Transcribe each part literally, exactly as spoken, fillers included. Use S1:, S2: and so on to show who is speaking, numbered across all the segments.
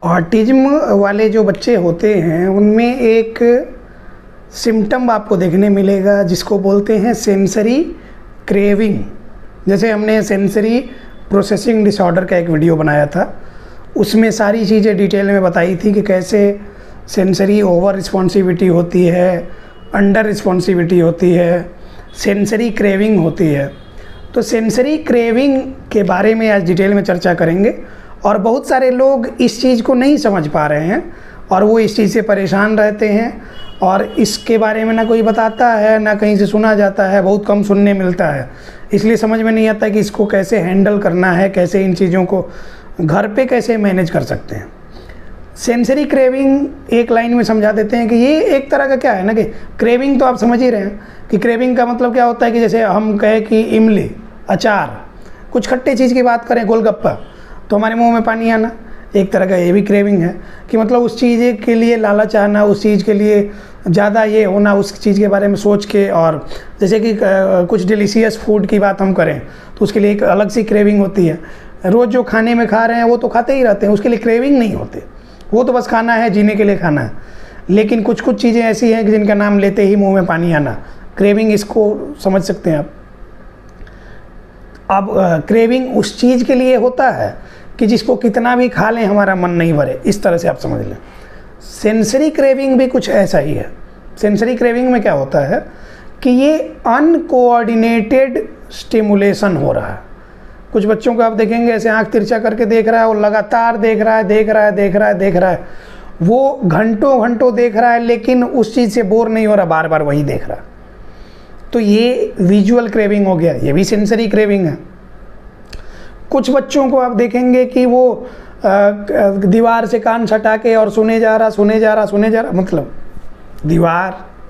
S1: Autism वाले जो बच्चे होते हैं उनमें एक सिम्टम आपको देखने मिलेगा जिसको बोलते हैं सेंसरी क्रेविंग। जैसे हमने सेंसरी प्रोसेसिंग डिसऑर्डर का एक वीडियो बनाया था, उसमें सारी चीज़ें डिटेल में बताई थी कि कैसे सेंसरी ओवर रिस्पॉन्सिविटी होती है, अंडर रिस्पॉन्सिविटी होती है, सेंसरी क्रेविंग होती है। तो सेंसरी क्रेविंग के बारे में आज डिटेल में चर्चा करेंगे। और बहुत सारे लोग इस चीज़ को नहीं समझ पा रहे हैं और वो इस चीज़ से परेशान रहते हैं, और इसके बारे में ना कोई बताता है ना कहीं से सुना जाता है, बहुत कम सुनने मिलता है, इसलिए समझ में नहीं आता कि इसको कैसे हैंडल करना है, कैसे इन चीज़ों को घर पे कैसे मैनेज कर सकते हैं। सेंसरी क्रेविंग एक लाइन में समझा देते हैं कि ये एक तरह का क्या है ना कि क्रेविंग तो आप समझ ही रहे हैं कि क्रेविंग का मतलब क्या होता है कि जैसे हम कहें कि इमली, अचार, कुछ खट्टे चीज़ की बात करें, गोलगप्पा, तो हमारे मुंह में पानी आना, एक तरह का ये भी क्रेविंग है कि मतलब उस चीज़ के लिए लालच आना, उस चीज़ के लिए ज़्यादा ये होना, उस चीज़ के बारे में सोच के। और जैसे कि कुछ डिलीशियस फूड की बात हम करें तो उसके लिए एक अलग सी क्रेविंग होती है। रोज़ जो खाने में खा रहे हैं वो तो खाते ही रहते हैं, उसके लिए क्रेविंग नहीं होते, वो तो बस खाना है, जीने के लिए खाना है। लेकिन कुछ कुछ चीज़ें ऐसी हैं कि जिनका नाम लेते ही मुँह में पानी आना, क्रेविंग, इसको समझ सकते हैं आप। अब क्रेविंग उस चीज़ के लिए होता है कि जिसको कितना भी खा लें हमारा मन नहीं भरे, इस तरह से आप समझ लें। सेंसरी क्रेविंग भी कुछ ऐसा ही है। सेंसरी क्रेविंग में क्या होता है कि ये अनकोऑर्डिनेटेड स्टिमुलेशन हो रहा है। कुछ बच्चों को आप देखेंगे ऐसे आंख तिरछा करके देख रहा है और लगातार देख रहा है देख रहा है देख रहा है देख रहा है वो घंटों घंटों देख रहा है, लेकिन उस चीज़ से बोर नहीं हो रहा, बार बार वही देख रहा है। तो ये विजुअल क्रेविंग हो गया, ये भी सेंसरी क्रेविंग है। कुछ बच्चों को आप देखेंगे कि वो आ, दीवार से कान सटा के और सुने जा रहा सुने जा रहा सुने जा रहा, मतलब दीवार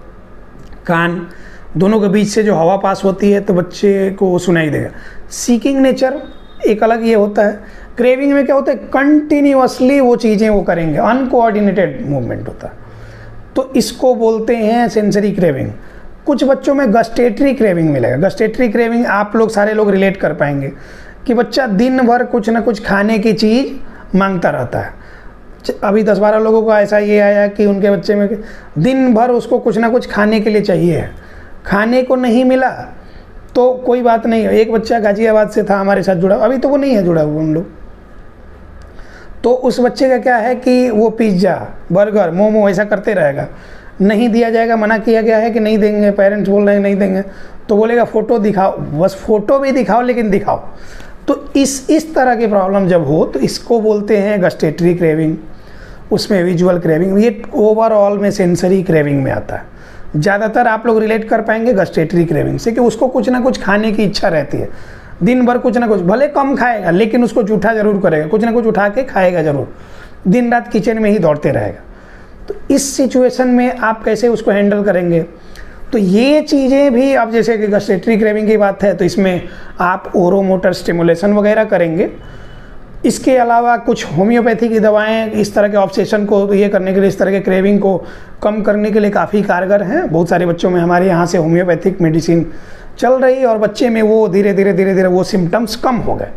S1: कान दोनों के बीच से जो हवा पास होती है तो बच्चे को सुनाई देगा। सीकिंग नेचर एक अलग ये होता है। क्रेविंग में क्या होता है, कंटिन्यूअसली वो चीज़ें वो करेंगे, अनकोऑर्डिनेटेड मूवमेंट होता है, तो इसको बोलते हैं सेंसरी क्रेविंग। कुछ बच्चों में गस्टेटरी क्रेविंग मिलेगा। गस्टेटरी क्रेविंग आप लोग सारे लोग रिलेट कर पाएंगे कि बच्चा दिन भर कुछ ना कुछ खाने की चीज़ मांगता रहता है। अभी दस बारह लोगों को ऐसा ये आया कि उनके बच्चे में दिन भर उसको कुछ ना कुछ खाने के लिए चाहिए है, खाने को नहीं मिला तो कोई बात नहीं। एक बच्चा गाजियाबाद से था हमारे साथ जुड़ा, अभी तो वो नहीं है जुड़ा हुआ हम लोग, तो उस बच्चे का क्या है कि वो पिज्ज़ा, बर्गर, मोमो ऐसा करते रहेगा, नहीं दिया जाएगा, मना किया गया है कि नहीं देंगे, पेरेंट्स बोल रहे हैं नहीं देंगे, तो बोलेगा फ़ोटो दिखाओ, बस फ़ोटो भी दिखाओ लेकिन दिखाओ। तो इस इस तरह की प्रॉब्लम जब हो तो इसको बोलते हैं गस्टेटरी क्रेविंग, उसमें विजुअल क्रेविंग, ये ओवरऑल में सेंसरी क्रेविंग में आता है। ज़्यादातर आप लोग रिलेट कर पाएंगे गस्टेटरी क्रेविंग से कि उसको कुछ ना कुछ खाने की इच्छा रहती है, दिन भर कुछ ना कुछ, भले कम खाएगा लेकिन उसको जूठा ज़रूर करेगा, कुछ ना कुछ उठा के खाएगा ज़रूर, दिन रात किचन में ही दौड़ते रहेगा। तो इस सिचुएशन में आप कैसे उसको हैंडल करेंगे, तो ये चीज़ें भी, अब जैसे कि गस्टेटरी क्रेविंग की बात है तो इसमें आप ओरोमोटर स्टिमुलेशन वगैरह करेंगे। इसके अलावा कुछ होम्योपैथी की दवाएं इस तरह के ऑब्सेशन को ये करने के लिए, इस तरह के क्रेविंग को कम करने के लिए काफ़ी कारगर हैं। बहुत सारे बच्चों में हमारे यहाँ से होम्योपैथिक मेडिसिन चल रही और बच्चे में वो धीरे धीरे धीरे धीरे वो सिम्टम्स कम हो गए।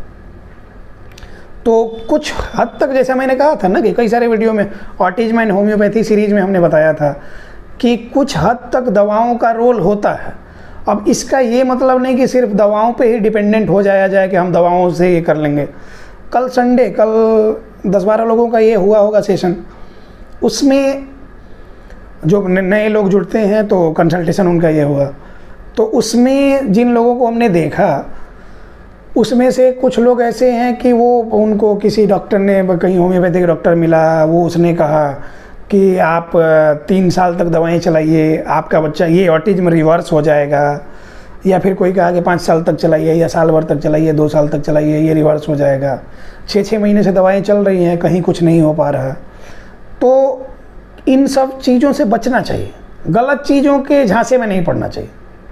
S1: तो कुछ हद तक, जैसा मैंने कहा था ना कि कई सारे वीडियो में ऑटिज्म एंड होम्योपैथी सीरीज में हमने बताया था कि कुछ हद तक दवाओं का रोल होता है। अब इसका ये मतलब नहीं कि सिर्फ दवाओं पे ही डिपेंडेंट हो जाया जाए कि हम दवाओं से ये कर लेंगे। कल संडे, कल दस बारह लोगों का ये हुआ होगा सेशन, उसमें जो नए लोग जुड़ते हैं तो कंसल्टेशन उनका ये हुआ, तो उसमें जिन लोगों को हमने देखा उसमें से कुछ लोग ऐसे हैं कि वो, उनको किसी डॉक्टर ने, कहीं होम्योपैथिक डॉक्टर मिला, वो उसने कहा कि आप तीन साल तक दवाएं चलाइए, आपका बच्चा ये ऑटिज्म रिवर्स हो जाएगा, या फिर कोई कहा कि पाँच साल तक चलाइए या साल भर तक चलाइए, दो साल तक चलाइए, ये रिवर्स हो जाएगा। छः छः महीने से दवाएं चल रही हैं, कहीं कुछ नहीं हो पा रहा। तो इन सब चीज़ों से बचना चाहिए, गलत चीज़ों के झांसे में नहीं पड़ना चाहिए।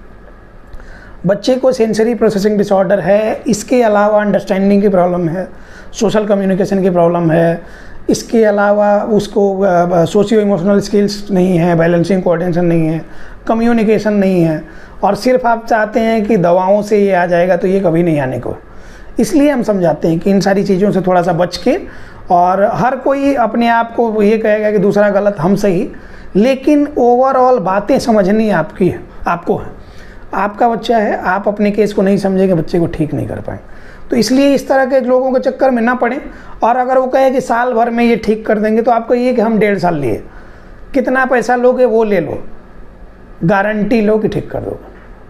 S1: बच्चे को सेंसरी प्रोसेसिंग डिसऑर्डर है, इसके अलावा अंडरस्टैंडिंग की प्रॉब्लम है, सोशल कम्युनिकेशन की प्रॉब्लम है, इसके अलावा उसको सोशियो इमोशनल स्किल्स नहीं है, बैलेंसिंग कोऑर्डिनेशन नहीं है, कम्युनिकेशन नहीं है, और सिर्फ आप चाहते हैं कि दवाओं से ये आ जाएगा, तो ये कभी नहीं आने को। इसलिए हम समझाते हैं कि इन सारी चीज़ों से थोड़ा सा बच के और हर कोई अपने आप को ये कहेगा कि दूसरा गलत हम सही, लेकिन ओवरऑल बातें समझनी आपकी है, आपको है। आपका बच्चा है, आप अपने केस को नहीं समझेंगे, बच्चे को ठीक नहीं कर पाएँ। तो इसलिए इस तरह के लोगों के चक्कर में ना पड़ें। और अगर वो कहे कि साल भर में ये ठीक कर देंगे, तो आपको ये कि हम डेढ़ साल लिए, कितना पैसा लोगे वो ले लो, गारंटी लो कि ठीक कर दोगे।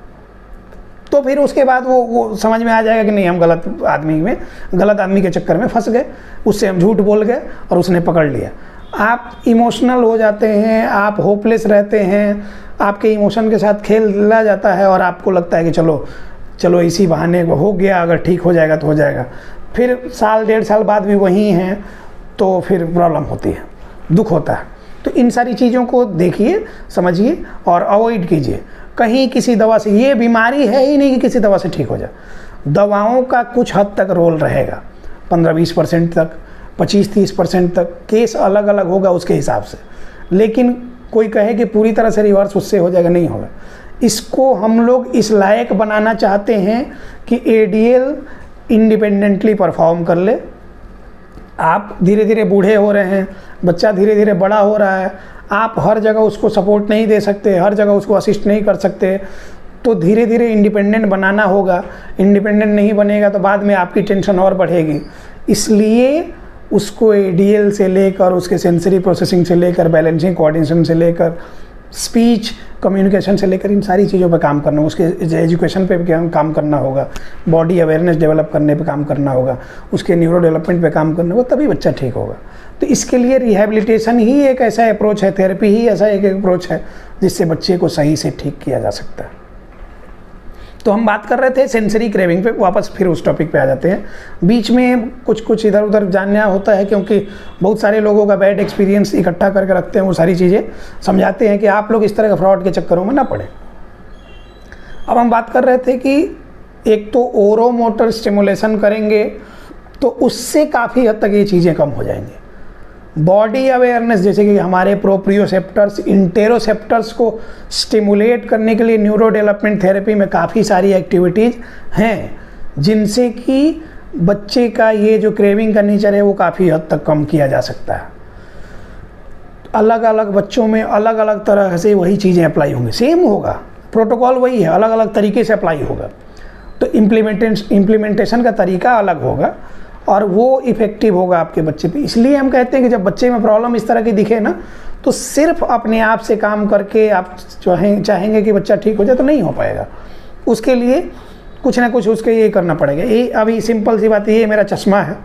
S1: तो फिर उसके बाद वो वो समझ में आ जाएगा कि नहीं, हम गलत आदमी में गलत आदमी के चक्कर में फंस गए, उससे हम झूठ बोल गए और उसने पकड़ लिया। आप इमोशनल हो जाते हैं, आप होपलेस रहते हैं, आपके इमोशन के साथ खेला जाता है और आपको लगता है कि चलो चलो इसी बहाने हो गया, अगर ठीक हो जाएगा तो हो जाएगा। फिर साल डेढ़ साल बाद भी वहीं हैं, तो फिर प्रॉब्लम होती है, दुख होता है। तो इन सारी चीज़ों को देखिए, समझिए और अवॉइड कीजिए। कहीं किसी दवा से, ये बीमारी है ही नहीं कि किसी दवा से ठीक हो जाए। दवाओं का कुछ हद तक रोल रहेगा, पंद्रह बीस परसेंट तक, पच्चीस तीस परसेंट तक, केस अलग अलग होगा उसके हिसाब से। लेकिन कोई कहे कि पूरी तरह से रिवर्स उससे हो जाएगा, नहीं होगा। इसको हम लोग इस लायक बनाना चाहते हैं कि A D L independently perform कर ले। आप धीरे धीरे बूढ़े हो रहे हैं, बच्चा धीरे धीरे बड़ा हो रहा है, आप हर जगह उसको सपोर्ट नहीं दे सकते, हर जगह उसको असिस्ट नहीं कर सकते, तो धीरे धीरे इंडिपेंडेंट बनाना होगा। इंडिपेंडेंट नहीं बनेगा तो बाद में आपकी टेंशन और बढ़ेगी। इसलिए उसको ए डी एल से लेकर, उसके सेंसरी प्रोसेसिंग से लेकर, बैलेंसिंग कोऑर्डिनेशन से लेकर, स्पीच कम्युनिकेशन से लेकर, इन सारी चीज़ों पर काम करना, उसके एजुकेशन पे भी काम करना होगा, बॉडी अवेयरनेस डेवलप करने पे काम करना होगा, उसके न्यूरो डेवलपमेंट पे काम करना होगा, तभी बच्चा ठीक होगा। तो इसके लिए रिहैबिलिटेशन ही एक ऐसा अप्रोच है, थेरेपी ही ऐसा एक अप्रोच है जिससे बच्चे को सही से ठीक किया जा सकता है। तो हम बात कर रहे थे सेंसरी क्रेविंग पे, वापस फिर उस टॉपिक पे आ जाते हैं। बीच में कुछ कुछ इधर उधर जानना होता है, क्योंकि बहुत सारे लोगों का बैड एक्सपीरियंस इकट्ठा करके रखते हैं, वो सारी चीज़ें समझाते हैं कि आप लोग इस तरह के फ्रॉड के चक्करों में ना पड़े। अब हम बात कर रहे थे कि एक तो ओरोमोटर स्टिमुलेशन करेंगे तो उससे काफ़ी हद तक ये चीज़ें कम हो जाएंगी। बॉडी अवेयरनेस, जैसे कि हमारे प्रोप्रियोसेप्टर्स, इंटेरोसेप्टर्स को स्टिमुलेट करने के लिए न्यूरो डेवलपमेंट थेरेपी में काफ़ी सारी एक्टिविटीज़ हैं, जिनसे कि बच्चे का ये जो क्रेविंग का नेचर है वो काफ़ी हद तक कम किया जा सकता है। अलग अलग बच्चों में अलग अलग तरह से वही चीज़ें अप्लाई होंगी, सेम होगा, प्रोटोकॉल वही है, अलग अलग तरीके से अप्लाई होगा। तो इम्प्लीमेंटेशन इम्प्लीमेंटेशन का तरीका अलग होगा और वो इफ़ेक्टिव होगा आपके बच्चे पे। इसलिए हम कहते हैं कि जब बच्चे में प्रॉब्लम इस तरह की दिखे ना, तो सिर्फ अपने आप से काम करके आप चाहें चाहेंगे कि बच्चा ठीक हो जाए, तो नहीं हो पाएगा। उसके लिए कुछ ना कुछ उसके ये करना पड़ेगा। ये अभी सिंपल सी बात, ये मेरा चश्मा है,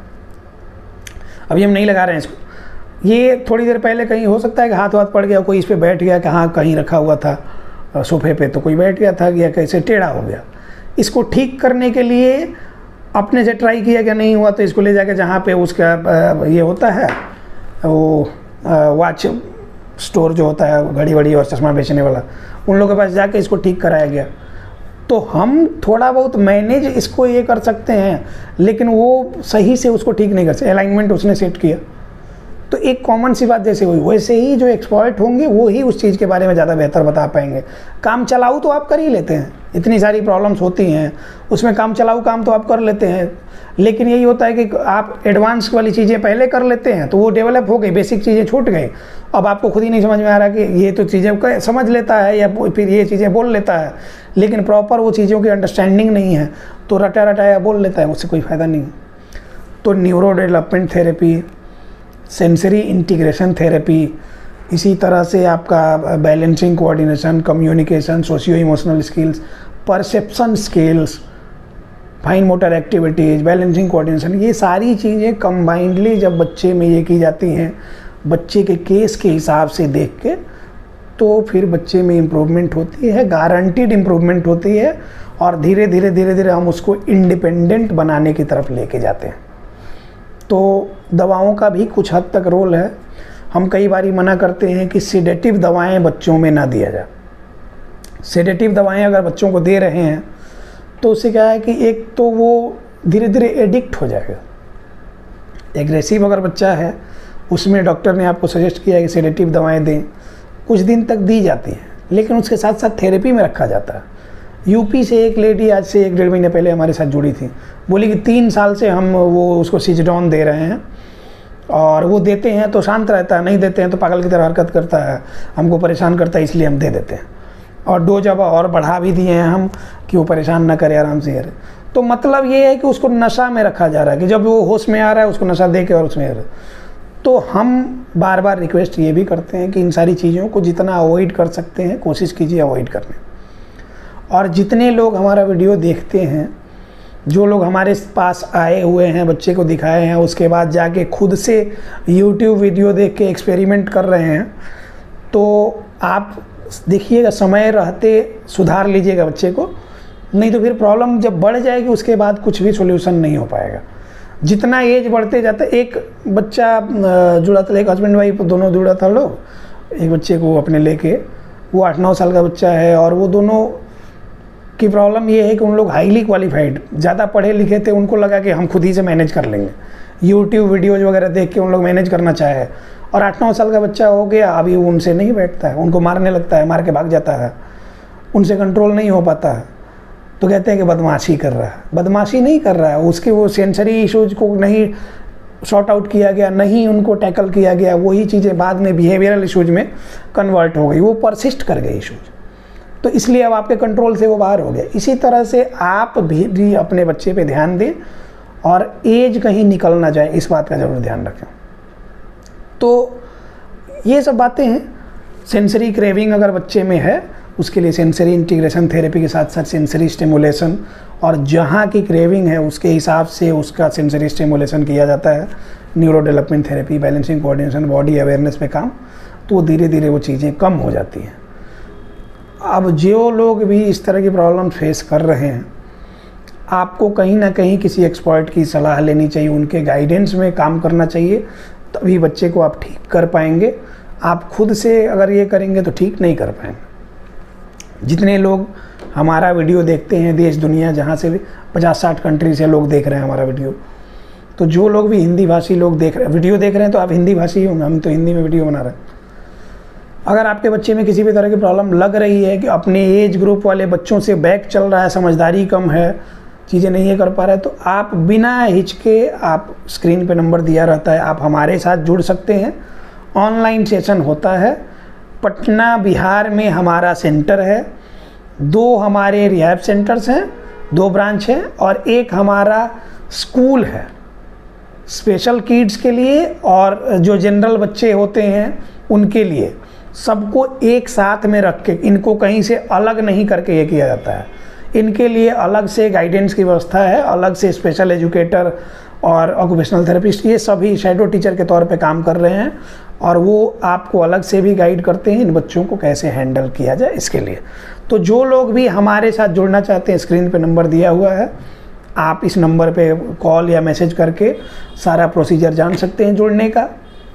S1: अभी हम नहीं लगा रहे हैं इसको। ये थोड़ी देर पहले कहीं हो सकता है कि हाथ हाथ पड़ गया, कोई इस पर बैठ गया, कहाँ कहीं रखा हुआ था सोफे पे, तो कोई बैठ गया था या कैसे टेढ़ा हो गया। इसको ठीक करने के लिए अपने से ट्राई किया, क्या नहीं हुआ, तो इसको ले जाके जहाँ पे उसका ये होता है, वो वॉच स्टोर जो होता है, घड़ी वड़ी और चश्मा बेचने वाला, उन लोगों के पास जाके इसको ठीक कराया गया। तो हम थोड़ा बहुत मैनेज इसको ये कर सकते हैं, लेकिन वो सही से उसको ठीक नहीं कर सकते। अलाइनमेंट उसने सेट किया, तो एक कॉमन सी बात जैसे हुई, वैसे ही जो एक्सपर्ट होंगे वो ही उस चीज़ के बारे में ज़्यादा बेहतर बता पाएंगे। काम चलाऊ तो आप कर ही लेते हैं, इतनी सारी प्रॉब्लम्स होती हैं उसमें काम चलाऊ काम तो आप कर लेते हैं, लेकिन यही होता है कि आप एडवांस वाली चीज़ें पहले कर लेते हैं तो वो डेवलप हो गई, बेसिक चीज़ें छूट गई। अब आपको खुद ही नहीं समझ में आ रहा कि ये तो चीज़ें समझ लेता है या फिर ये चीज़ें बोल लेता है, लेकिन प्रॉपर वो चीज़ों की अंडरस्टैंडिंग नहीं है, तो रटा रटाया बोल लेता है, उससे कोई फ़ायदा नहीं। तो neuro development therapy, sensory integration therapy, इसी तरह से आपका balancing coordination, communication, socio emotional skills, perception skills, fine motor activities, balancing coordination, ये सारी चीज़ें कंबाइंडली जब बच्चे में ये की जाती हैं, बच्चे के केस के हिसाब से देख के, तो फिर बच्चे में इम्प्रूवमेंट होती है, गारंटीड इम्प्रूवमेंट होती है, और धीरे धीरे धीरे धीरे हम उसको इंडिपेंडेंट बनाने की तरफ लेके जाते हैं। तो दवाओं का भी कुछ हद तक रोल है। हम कई बारी मना करते हैं कि सेडेटिव दवाएं बच्चों में ना दिया जाए। सेडेटिव दवाएं अगर बच्चों को दे रहे हैं तो उससे क्या है कि एक तो वो धीरे धीरे एडिक्ट हो जाएगा। एग्रेसिव अगर बच्चा है, उसमें डॉक्टर ने आपको सजेस्ट किया है कि सेडेटिव दवाएं दें, कुछ दिन तक दी जाती हैं, लेकिन उसके साथ साथ थेरेपी में रखा जाता है। यूपी से एक लेडी आज से एक डेढ़ महीने पहले हमारे साथ जुड़ी थी, बोली कि तीन साल से हम वो उसको सिजडॉन दे रहे हैं और वो देते हैं तो शांत रहता है, नहीं देते हैं तो पागल की तरह हरकत करता है, हमको परेशान करता है, इसलिए हम दे देते हैं। और डोज अब और बढ़ा भी दिए हैं हम कि वो परेशान ना करे, आराम से करे। तो मतलब ये है कि उसको नशा में रखा जा रहा है कि जब वो होश में आ रहा है उसको नशा दे के और उसमें। तो हम बार बार रिक्वेस्ट ये भी करते हैं कि इन सारी चीज़ों को जितना अवॉइड कर सकते हैं कोशिश कीजिए अवॉइड करने। और जितने लोग हमारा वीडियो देखते हैं, जो लोग हमारे पास आए हुए हैं, बच्चे को दिखाए हैं, उसके बाद जाके खुद से यूट्यूब वीडियो देख के एक्सपेरिमेंट कर रहे हैं, तो आप देखिएगा समय रहते सुधार लीजिएगा बच्चे को, नहीं तो फिर प्रॉब्लम जब बढ़ जाएगी उसके बाद कुछ भी सॉल्यूशन नहीं हो पाएगा। जितना एज बढ़ते जाता है, एक बच्चा जुड़ा था, एक हस्बैंड वाइफ दोनों जुड़ा था लोग, एक बच्चे को अपने लेके, वो आठ नौ साल का बच्चा है, और वो दोनों की प्रॉब्लम ये है कि उन लोग हाईली क्वालिफाइड, ज़्यादा पढ़े लिखे थे, उनको लगा कि हम खुद ही से मैनेज कर लेंगे, यूट्यूब वीडियोज़ वगैरह देख के उन लोग मैनेज करना चाहे, और आठ नौ साल का बच्चा हो गया, अभी उनसे नहीं बैठता है, उनको मारने लगता है, मार के भाग जाता है, उनसे कंट्रोल नहीं हो पाता है, तो कहते हैं कि बदमाशी कर रहा है। बदमाशी नहीं कर रहा है, उसके वो सेंसरी इशूज़ को नहीं सॉर्ट आउट किया गया, नहीं उनको टैकल किया गया, वही चीज़ें बाद में बिहेवियरल इशूज़ में कन्वर्ट हो गई, वो परसिस्ट कर गए इशूज़, तो इसलिए अब आपके कंट्रोल से वो बाहर हो गया। इसी तरह से आप भी, भी अपने बच्चे पे ध्यान दें और एज कहीं निकल ना जाए, इस बात का ज़रूर ध्यान रखें। तो ये सब बातें हैं। सेंसरी क्रेविंग अगर बच्चे में है, उसके लिए सेंसरी इंटीग्रेशन थेरेपी के साथ साथ सेंसरी स्टिमुलेशन, और जहाँ की क्रेविंग है उसके हिसाब से उसका सेंसरी स्टिमुलेशन किया जाता है। Neuro development therapy, balancing, coordination, body awareness पे काम, तो धीरे धीरे वो चीज़ें कम हो जाती हैं। अब जो लोग भी इस तरह की प्रॉब्लम फेस कर रहे हैं, आपको कहीं ना कहीं किसी एक्सपर्ट की सलाह लेनी चाहिए, उनके गाइडेंस में काम करना चाहिए, तभी बच्चे को आप ठीक कर पाएंगे। आप खुद से अगर ये करेंगे तो ठीक नहीं कर पाएंगे। जितने लोग हमारा वीडियो देखते हैं देश दुनिया जहाँ से भी, पचास साठ कंट्री से लोग देख रहे हैं हमारा वीडियो, तो जो लोग भी हिंदी भाषी लोग देख रहे हैं वीडियो देख रहे हैं, तो आप हिंदी भाषी होंगे, हम तो हिंदी में वीडियो बना रहे हैं। अगर आपके बच्चे में किसी भी तरह की प्रॉब्लम लग रही है कि अपने एज ग्रुप वाले बच्चों से बैक चल रहा है, समझदारी कम है, चीज़ें नहीं कर पा रहा है, तो आप बिना हिचके, आप स्क्रीन पे नंबर दिया रहता है, आप हमारे साथ जुड़ सकते हैं। ऑनलाइन सेशन होता है, पटना बिहार में हमारा सेंटर है, दो हमारे रिहैब सेंटर्स हैं, दो ब्रांच हैं, और एक हमारा स्कूल है स्पेशल किड्स के लिए, और जो जनरल बच्चे होते हैं उनके लिए। सबको एक साथ में रख के, इनको कहीं से अलग नहीं करके ये किया जाता है। इनके लिए अलग से गाइडेंस की व्यवस्था है, अलग से स्पेशल एजुकेटर और ऑक्यूपेशनल थेरेपिस्ट, ये सभी शैडो टीचर के तौर पे काम कर रहे हैं, और वो आपको अलग से भी गाइड करते हैं इन बच्चों को कैसे हैंडल किया जाए इसके लिए। तो जो लोग भी हमारे साथ जुड़ना चाहते हैं, स्क्रीन पे नंबर दिया हुआ है, आप इस नंबर पे कॉल या मैसेज करके सारा प्रोसीजर जान सकते हैं जुड़ने का।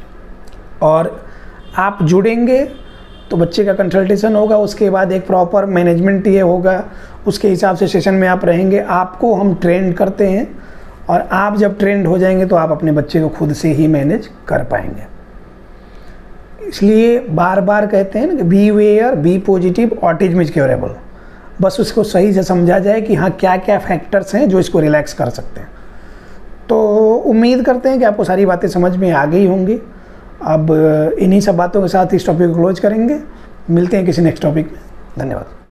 S1: और आप जुड़ेंगे तो बच्चे का कंसल्टेशन होगा, उसके बाद एक प्रॉपर मैनेजमेंट ये होगा, उसके हिसाब से सेशन में आप रहेंगे। आपको हम ट्रेंड करते हैं, और आप जब ट्रेंड हो जाएंगे तो आप अपने बच्चे को खुद से ही मैनेज कर पाएंगे। इसलिए बार बार कहते हैं ना कि beware, be positive, autism is curable. बस उसको सही से समझा जाए कि हाँ क्या क्या फैक्टर्स हैं जो इसको रिलैक्स कर सकते हैं। तो उम्मीद करते हैं कि आपको सारी बातें समझ में आ गई होंगी। अब इन्हीं सब बातों के साथ इस टॉपिक को क्लोज करेंगे। मिलते हैं किसी नेक्स्ट टॉपिक में। धन्यवाद।